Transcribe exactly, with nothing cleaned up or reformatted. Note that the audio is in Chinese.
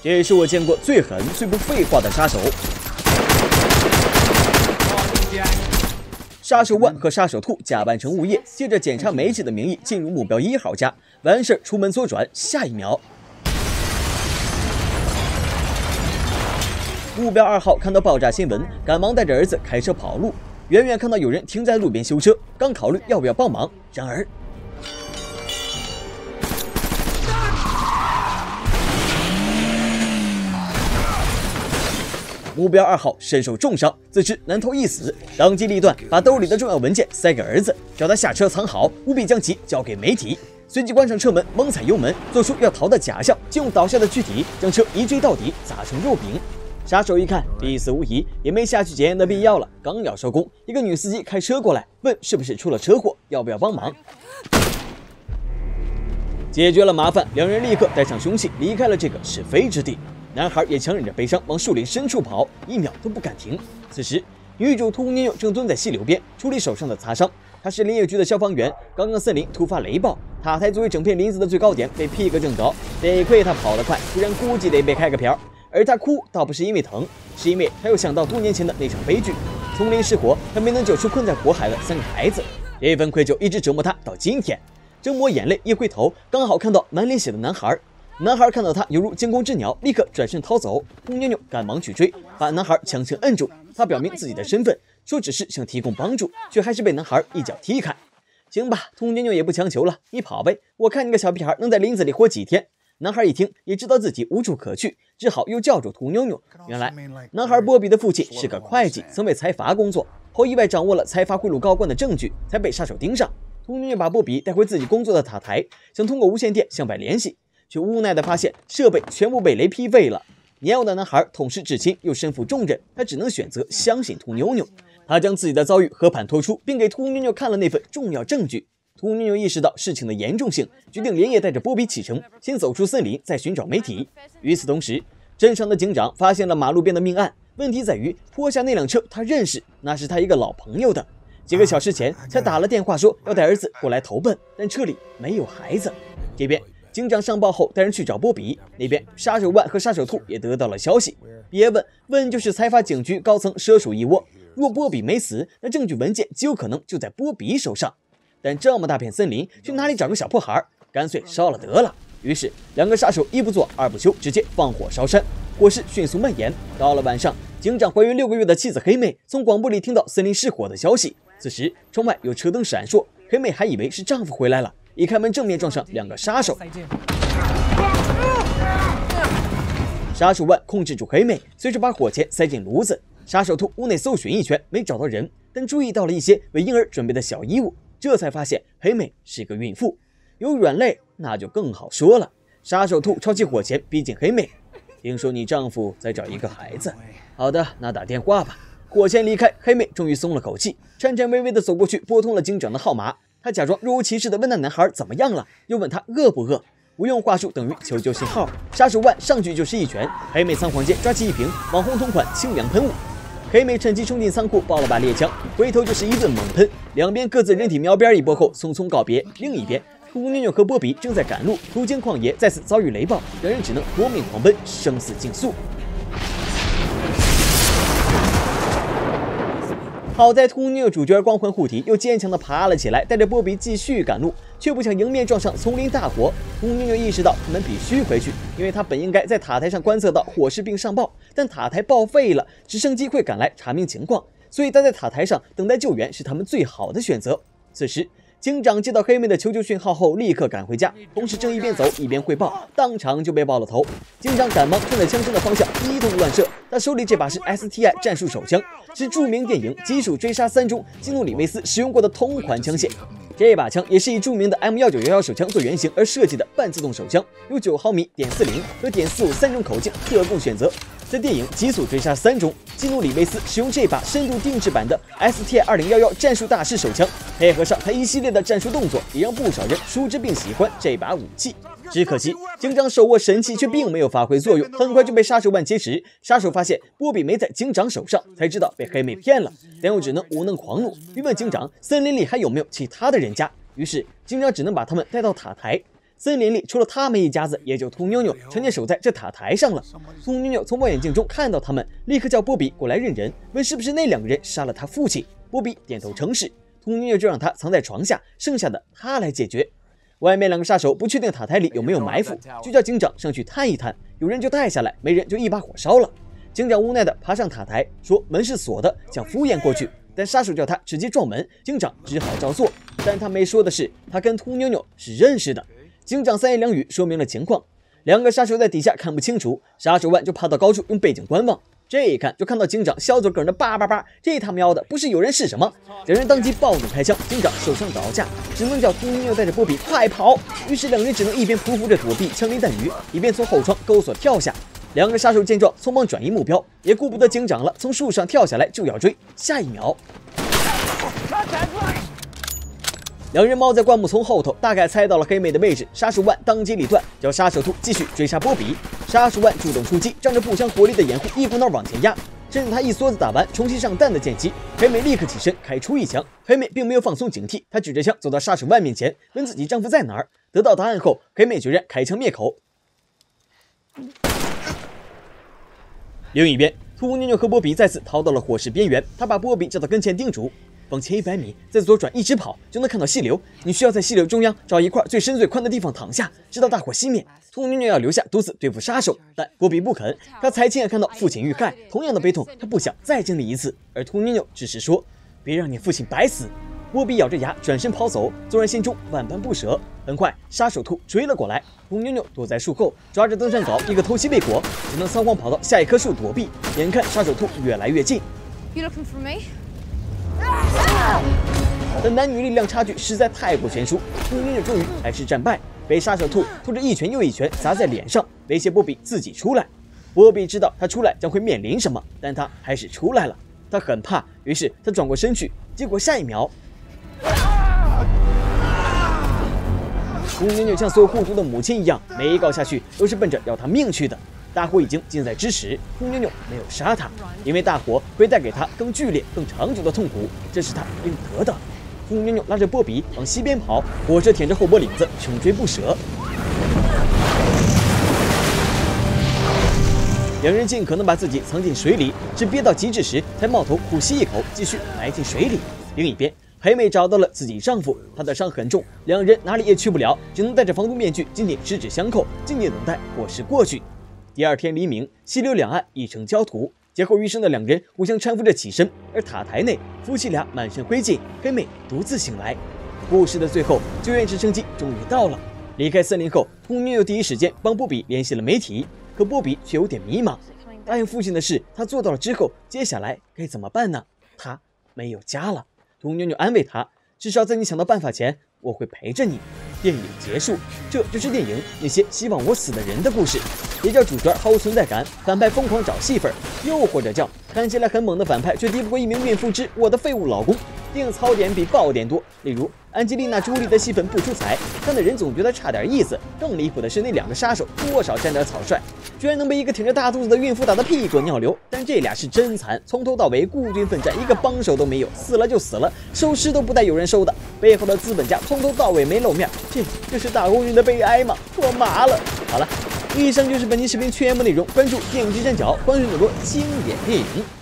这也是我见过最狠、最不废话的杀手。杀手万和杀手兔假扮成物业，借着检查煤气的名义进入目标一号家，完事出门左转，下一秒，目标二号看到爆炸新闻，赶忙带着儿子开车跑路。远远看到有人停在路边修车，刚考虑要不要帮忙，然而。 目标二号身受重伤，自知难逃一死，当机立断，把兜里的重要文件塞给儿子，叫他下车藏好，务必将其交给媒体。随即关上车门，猛踩油门，做出要逃的假象，就用倒下的躯体将车一追到底，砸成肉饼。杀手一看必死无疑，也没下去检验的必要了。刚要收工，一个女司机开车过来，问是不是出了车祸，要不要帮忙。解决了麻烦，两人立刻带上凶器离开了这个是非之地。 男孩也强忍着悲伤往树林深处跑，一秒都不敢停。此时，女主兔妞妞正蹲在溪流边处理手上的擦伤。她是林业局的消防员，刚刚森林突发雷暴，塔台作为整片林子的最高点被劈个正着。得亏她跑得快，不然估计得被开个瓢。而她哭倒不是因为疼，是因为她又想到多年前的那场悲剧，丛林失火，她没能救出困在火海的三个孩子。这份愧疚一直折磨她到今天。正抹眼泪，一回头，刚好看到满脸血的男孩。 男孩看到他犹如惊弓之鸟，立刻转身逃走。兔妞妞赶忙去追，把男孩强行摁住。他表明自己的身份，说只是想提供帮助，却还是被男孩一脚踢开。行吧，兔妞妞也不强求了，你跑呗，我看你个小屁孩能在林子里活几天。男孩一听，也知道自己无处可去，只好又叫住兔妞妞。原来，男孩波比的父亲是个会计，曾为财阀工作，后意外掌握了财阀贿赂高官的证据，才被杀手盯上。兔妞妞把波比带回自己工作的塔台，想通过无线电向外联系。 却无奈地发现设备全部被雷劈废了。年幼的男孩痛失至亲，又身负重任，他只能选择相信兔妞妞。他将自己的遭遇和盘托出，并给兔妞妞看了那份重要证据。兔妞妞意识到事情的严重性，决定连夜带着波比启程，先走出森林，再寻找媒体。与此同时，镇上的警长发现了马路边的命案。问题在于，坡下那辆车他认识，那是他一个老朋友的。几个小时前才打了电话说要带儿子过来投奔，但车里没有孩子。这边。 警长上报后，带人去找波比。那边，杀手万和杀手兔也得到了消息。别问，问就是财阀警局高层蛇鼠一窝。若波比没死，那证据文件极有可能就在波比手上。但这么大片森林，去哪里找个小破孩？干脆烧了得了。于是，两个杀手一不做二不休，直接放火烧山。火势迅速蔓延。到了晚上，警长怀孕六个月的妻子黑妹从广播里听到森林失火的消息。此时，窗外有车灯闪烁，黑妹还以为是丈夫回来了。 一开门，正面撞上两个杀手。杀手万控制住黑妹，随手把火钳塞进炉子。杀手兔屋内搜寻一圈，没找到人，但注意到了一些为婴儿准备的小衣物，这才发现黑妹是个孕妇。有软肋，那就更好说了。杀手兔抄起火钳，逼近黑妹。听说你丈夫在找一个孩子。好的，那打电话吧。火钳离开，黑妹终于松了口气，颤颤巍巍地走过去，拨通了警长的号码。 他假装若无其事地问那男孩怎么样了，又问他饿不饿。无用话术等于求救信号。杀手万上去就是一拳，黑妹仓皇间抓起一瓶网红同款清凉喷雾。黑妹趁机冲进仓库，抱了把猎枪，回头就是一顿猛喷。两边各自人体描边一波后，匆匆告别。另一边，兔妞妞和波比正在赶路，途经旷野，再次遭遇雷暴，两人只能夺命狂奔，生死竞速。 好在兔妞妞主角光环护体，又坚强地爬了起来，带着波比继续赶路，却不想迎面撞上丛林大火。兔妞妞意识到他们必须回去，因为她本应该在塔台上观测到火势并上报，但塔台报废了，直升机会赶来查明情况，所以待在塔台上等待救援是他们最好的选择。此时，警长接到黑妹的求救讯号后，立刻赶回家，同时正一边走一边汇报，当场就被爆了头。警长赶忙冲着枪声的方向一通乱射，他手里这把是 S T I 战术手枪。 是著名电影《极速追杀三》中基努里维斯使用过的同款枪械。这把枪也是以著名的 M 一九一一手枪做原型而设计的半自动手枪，有九毫米、点四零和点四五三种口径，可供选择。在电影《极速追杀三》中，基努里维斯使用这把深度定制版的 S T I 二零一一战术大师手枪，配合上他一系列的战术动作，也让不少人熟知并喜欢这把武器。 只可惜，警长手握神器却并没有发挥作用，很快就被杀手万劫持。杀手发现波比没在警长手上，才知道被黑妹骗了，但又只能无能狂怒，逼问警长森林里还有没有其他的人家。于是警长只能把他们带到塔台。 森林里除了他们一家子，也就兔妞妞常年守在这塔台上了。兔妞妞从望远镜中看到他们，立刻叫波比过来认人，问是不是那两个人杀了他父亲。波比点头称是，兔妞妞就让他藏在床下，剩下的他来解决。外面两个杀手不确定塔台里有没有埋伏，就叫警长上去探一探，有人就带下来，没人就一把火烧了。警长无奈地爬上塔台，说门是锁的，想敷衍过去，但杀手叫他直接撞门，警长只好照做。但他没说的是，他跟兔妞妞是认识的。警长三言两语说明了情况，两个杀手在底下看不清楚，杀手万就爬到高处用背景观望。这一看就看到警长小嘴梗的叭叭叭，这他喵的不是有人是什么？两人当即暴怒开枪，警长受伤倒下，只能叫兔妞妞带着波比快跑。于是两人只能一边匍匐着躲避枪林弹雨，一边从后窗钩索跳下。两个杀手见状，匆忙转移目标，也顾不得警长了，从树上跳下来就要追。下一秒，两人猫在灌木丛后头，大概猜到了黑妹的位置。杀手万当机立断，叫杀手兔继续追杀波比。杀手万主动出击，仗着步枪火力的掩护，一股脑往前压。趁着他一梭子打完，重新上弹的间隙，黑妹立刻起身开出一枪。黑妹并没有放松警惕，她举着枪走到杀手万面前，问自己丈夫在哪儿。得到答案后，黑妹居然开枪灭口。另一边，兔妞妞和波比再次逃到了火势边缘，她把波比叫到跟前，叮嘱：往前一百米，再左转，一直跑就能看到溪流。你需要在溪流中央找一块最深最宽的地方躺下，直到大火熄灭。兔妞妞要留下独自对付杀手，但波比不肯。他才亲眼看到父亲遇害，同样的悲痛，他不想再经历一次。而兔妞妞只是说：别让你父亲白死。波比咬着牙转身跑走，纵然心中万般不舍。很快，杀手兔追了过来，兔妞妞躲在树后，抓着登山镐，一个偷袭未果，只能仓皇跑到下一棵树躲避。眼看杀手兔越来越近， You looking for me? 但男女力量差距实在太过悬殊，兔妞妞终于还是战败，被杀手兔拖着一拳又一拳砸在脸上，威胁波比自己出来。波比知道他出来将会面临什么，但他还是出来了。他很怕，于是他转过身去，结果下一秒，兔妞妞像所有护犊的母亲一样，每一告下去都是奔着要他命去的。大火已经近在咫尺，兔妞妞没有杀他，因为大火会带给他更剧烈、更长久的痛苦，这是他应得的。兔妞妞拉着波比往西边跑，火车舔着后脖领子，穷追不舍。两人尽可能把自己藏进水里，只憋到极致时才冒头呼吸一口，继续埋进水里。另一边，黑妹找到了自己丈夫，她的伤很重，两人哪里也去不了，只能戴着防毒面具，紧紧十指相扣，静静等待火势过去。第二天黎明，溪流两岸一成焦土，劫后余生的两人互相搀扶着起身，而塔台内夫妻俩满身灰烬，黑妹独自醒来。故事的最后，救援直升机终于到了。离开森林后，兔妞妞第一时间帮波比联系了媒体，可波比却有点迷茫。答应父亲的事他做到了之后，接下来该怎么办呢？他没有家了。兔妞妞安慰他，至少在你想到办法前，我会陪着你。电影结束，这就是电影那些希望我死的人的故事，也叫主角毫无存在感，反派疯狂找戏份，又或者叫看起来很猛的反派却敌不过一名孕妇之我的废物老公。电影槽点比爆点多，例如安吉丽娜·朱莉的戏份不出彩，看的人总觉得差点意思。更离谱的是那两个杀手多少沾点草率，居然能被一个挺着大肚子的孕妇打得屁滚尿流。但这俩是真惨，从头到尾孤军奋战，一个帮手都没有，死了就死了，收尸都不带有人收的，背后的资本家从头到尾没露面，这这是打工人的悲哀吗？我麻了。好了，以上就是本期视频全部内容，关注电影之三角，关注更多经典电影。